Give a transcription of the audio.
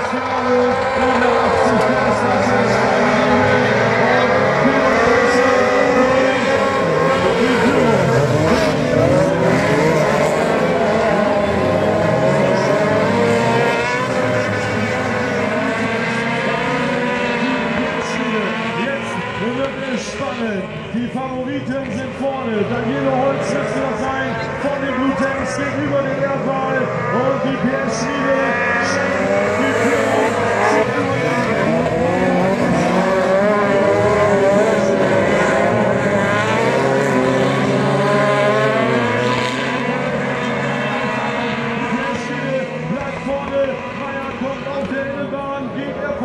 Die Favoriten sind vorne. Daniele Holz wird noch sein von den Blue Tanks gegenüber den Erdwall. Und die PS-Schmiede schenkt die Führung. Die PS-Schmiede bleibt vorne. Meier kommt auf der Innenbahn, geht er